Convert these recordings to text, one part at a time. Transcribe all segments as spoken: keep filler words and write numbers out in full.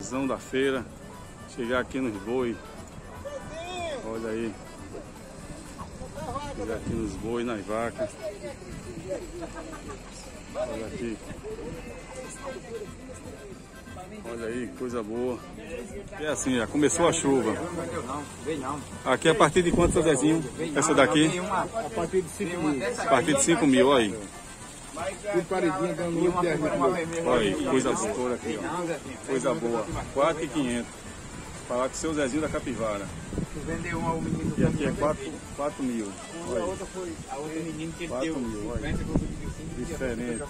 Zão da feira, chegar aqui nos boi. Olha aí. Chegar aqui nos boi, nas vacas. Olha aqui. Olha aí, coisa boa. É assim, já começou a chuva. Aqui a partir de quanto, seu Zezinho? Essa daqui? A partir de cinco mil. A partir de cinco mil, olha aí. Tudo paredinho, dando oito, dez mil. Olha aí, coisa boa aqui, ó. Coisa boa. quatro mil e quinhentos. Falar com o seu Zezinho da Capivara. Vendeu uma ao menino do E aqui é quatro mil. A outra foi a outra menina que ele quatro deu mil, olha. Diferente.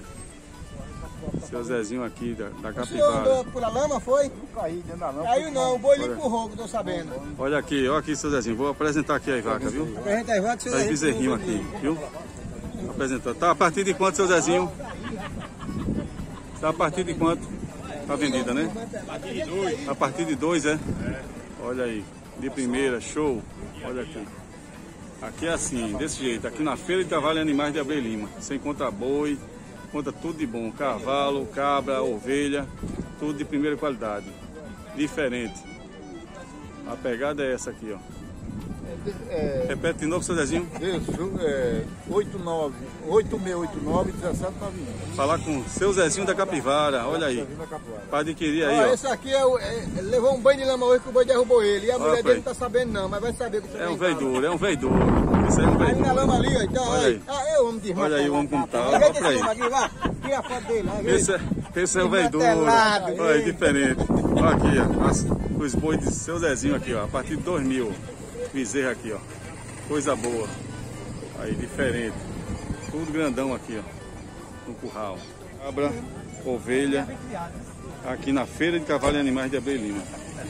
Seu Zezinho aqui da, da O senhor andou Capivara. por a lama, foi? Caí dentro da lama. Caiu não, o boi lhe empurrou, que eu tô sabendo. Olha aqui, olha aqui, seu Zezinho. Vou apresentar aqui as vacas, viu? Apresenta as vacas, As bezerrinhos aqui, viu? Vou apresentar. Tá a partir de quanto, seu Zezinho? Tá a partir de quanto? Tá vendida, né? A partir de dois, é? Olha aí, de primeira, show. Olha aqui. Aqui é assim, desse jeito. Aqui na Feira de Cavalo e Animais de Abreu Lima. Você encontra boi, encontra tudo de bom. Cavalo, cabra, ovelha, tudo de primeira qualidade. Diferente. A pegada é essa aqui, ó. É, Repete de novo, seu Zezinho. isso, é oito nove, oito seis oito nove, dezessete nove um. Falar com o seu Zezinho da Capivara, olha aí. Para adquirir aí, Ó, ó. esse aqui é o, é, ele levou um banho de lama hoje que o boi derrubou ele. E a Olha, mulher pai. dele não tá sabendo não, mas vai saber que você É um tá em casa. veidor, é um veidor. Isso aí é um Aí na lama veidor. ali, ó, então, Olha olha aí. aí. Ah, eu amo desmatar. Olha aí o homem como tá, Olha olha pra aí. aqui, vai. Tira a foto dele, vai ver. Esse é, esse é o veidor. Desmantelado, Olha aí, hein? diferente. Olha aqui, ó. As, os bois de seu Zezinho aqui, ó. A partir de dois mil. Bezerra aqui, ó. Coisa boa. Aí, diferente. Tudo grandão aqui, ó. No curral. Cabra, ovelha. Aqui na Feira de Cavalo e Animais de Abreu Lima.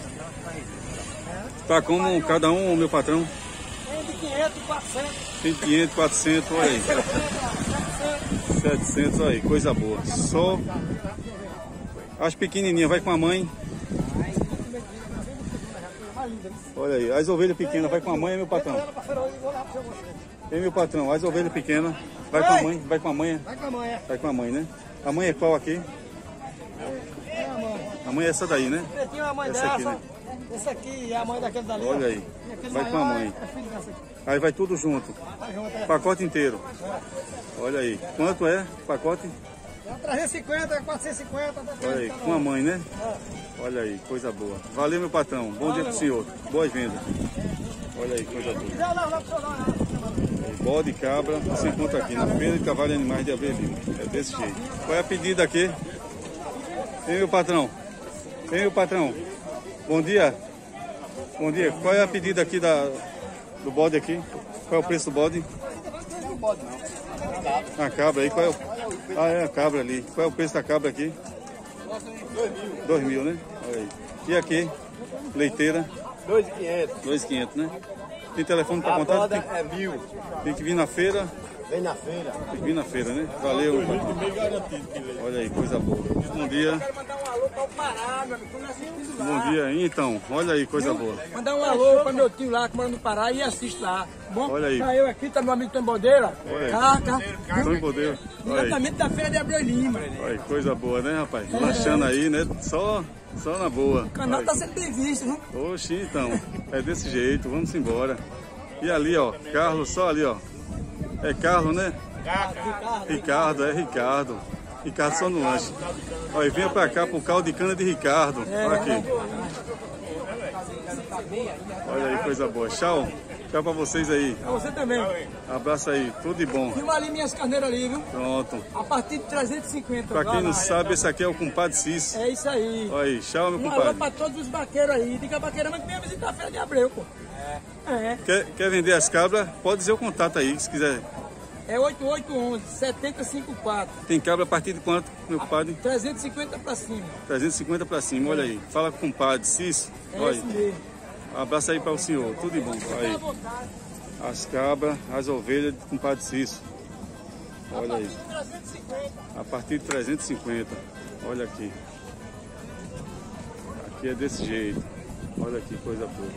Tá como cada um, meu patrão? Tem de quinhentos, quatrocentos. Tem quinhentos, quatrocentos, olha aí. setecentos, olha aí, coisa boa. Só as pequenininhas, vai com a mãe. Olha aí, as ovelhas pequenas, vai com a mãe, meu patrão. Hein, meu patrão, as ovelhas pequenas, vai com a mãe, vai com a mãe. Vai com a mãe, é. Vai com a mãe, né? A mãe é qual aqui? É a mãe. A mãe é essa daí, né? Pretinho é a mãe Essa dessa. aqui, né? Esse aqui é a mãe daquele dali. Olha ó. aí, E aquele vai com a maior mãe. É filho dessa aqui. Aí vai tudo junto, Vai junto, é. pacote inteiro. Olha aí, quanto é o pacote? trezentos e cinquenta, quatrocentos e cinquenta. Olha aí, com a mãe, né? Olha aí, coisa boa. Valeu, meu patrão. Bom dia pro senhor. Boas vendas. Olha aí, coisa boa. Não, não, não, não, não. Bode e cabra, você encontra aqui na Feira de Cavalo e Animais de Abreu Lima. É desse jeito. Qual é a pedida aqui? Hein, meu patrão? Hein, meu patrão? Bom dia. Bom dia. Qual é a pedida aqui da, do bode aqui? Qual é o preço do bode? Não pode não. A cabra aí, qual é o... Ah, é a cabra ali. Qual é o preço da cabra aqui? Dois mil, né? Olha aí. E aqui? Leiteira? dois mil e quinhentos. Dois mil e quinhentos, né? Tem telefone para A contato? roda Tem, é mil. tem que vir na feira. Vem na feira. Tem que vir na feira, né? Valeu. Olha aí, coisa boa. Bom dia. Quero mandar um alô para o Pará, meu amigo. Tô me assistindo lá. Bom dia. Então, olha aí, coisa boa. Mandar um alô para meu tio lá que mora no Pará e assiste lá. Bom, Olha aí. tá eu aqui, tá meu amigo Tom Bodeira. Olha aí. Caca. Tô em poder. Olha aí. Diretamente da Feira de Abreu Lima. Olha aí, coisa boa, né, rapaz? Lanchando aí, né? Só, só na boa. O canal Olha tá aí. sendo bem visto, viu? Oxi, então. É desse jeito, vamos embora. E ali, ó, Carlos, só ali, ó. É Carlos, né? Ricardo, é Ricardo. Ricardo só no lanche. Olha, e venha pra cá pro caldo de cana de Ricardo. Olha aqui. Olha aí, coisa boa. Tchau. Tchau pra vocês aí. Pra você também. Abraço aí, tudo de bom. Filma ali minhas carneiras ali, viu? Pronto. A partir de trezentos e cinquenta. Pra vai quem não lá. sabe, esse aqui é o compadre Cis. É isso aí. Olha aí, tchau, meu Um alô compadre. pra todos os vaqueiros aí. Diga a vaqueira, mas que venha visitar a Feira de Abreu, pô. É. É. Quer, quer vender as cabras? Pode dizer o contato aí, se quiser. É oito oito um um, sete zero cinco quatro. Tem cabra a partir de quanto, meu compadre? trezentos e cinquenta pra cima. trezentos e cinquenta pra cima, olha aí. Fala com o compadre Cis. É Olha esse aí. mesmo. Um abraço aí para o senhor, tudo de bom. Olha aí. As cabras, as ovelhas do compadre Cício. Olha aí. trezentos e cinquenta. A partir de trezentos e cinquenta. Olha aqui. Aqui é desse jeito. Olha que coisa boa.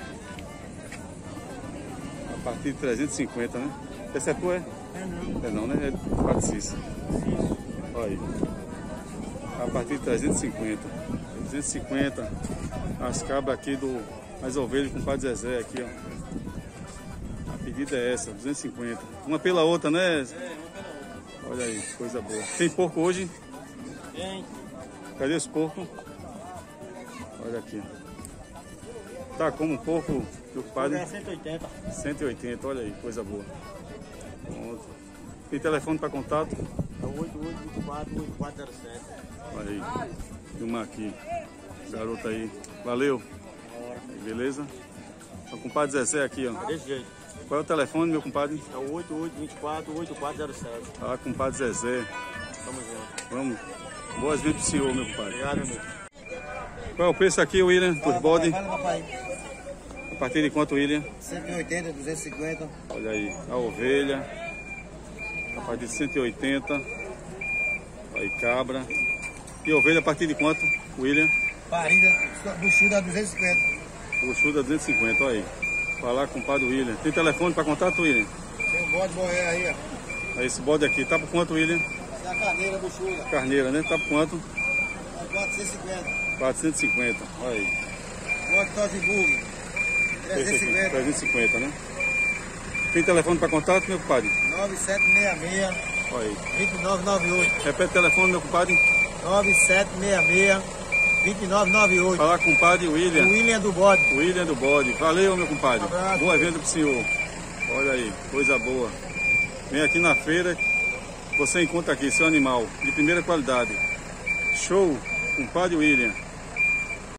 A partir de trezentos e cinquenta, né? Essa é tua, é? É não. É não, né? É do compadre Cício. Olha aí. A partir de trezentos e cinquenta. duzentos e cinquenta. As cabras aqui do... As ovelhas com o Padre Zezé aqui, ó. A pedida é essa, duzentos e cinquenta. Uma pela outra, né? É, uma pela outra. Olha aí, coisa boa. Tem porco hoje? Tem. Cadê os porcos? Olha aqui. Tá como um porco, meu padre? É cento e oitenta. cento e oitenta, olha aí, coisa boa. Pronto. Tem telefone para contato? É o oito oito dois quatro oito quatro zero sete. Olha aí, filmar aqui. Garoto aí. Valeu. Beleza? O compadre Zezé aqui, ó. Desse jeito. Qual é o telefone, meu compadre? É o oito oito dois quatro oito quatro zero sete. Ah, compadre Zezé. Tamo junto. Vamos. Boas vendas pro senhor, meu compadre. Obrigado, amigo. Qual é o preço aqui, William? Dos bode? Fala, papai. A partir de quanto, William? cento e oitenta, duzentos e cinquenta. Olha aí, a ovelha. A partir de cento e oitenta. Aí, cabra. E ovelha a partir de quanto, William? Parida, buchuda, duzentos e cinquenta. Buchuda duzentos e cinquenta, olha aí. Falar com o padre William. Tem telefone para contato, William? Tem um bode morrer aí, ó. Esse bode aqui, tá por quanto, William? Essa é a carneira, buchuda. Carneira, né? Tá por quanto? É quatrocentos e cinquenta. quatrocentos e cinquenta, olha aí. Bode Tozimburgo. trezentos e cinquenta. trezentos e cinquenta, né? Tem telefone para contato, meu compadre? nove sete seis seis, Olha aí. dois nove nove oito. Repete o telefone, meu compadre. nove sete seis seis, dois nove nove oito. Falar com o compadre O William. William do bode. William do bode. Valeu, meu compadre. Um abraço. Boa venda pro senhor. Olha aí, coisa boa. Vem aqui na feira, você encontra aqui seu animal de primeira qualidade. Show, compadre William.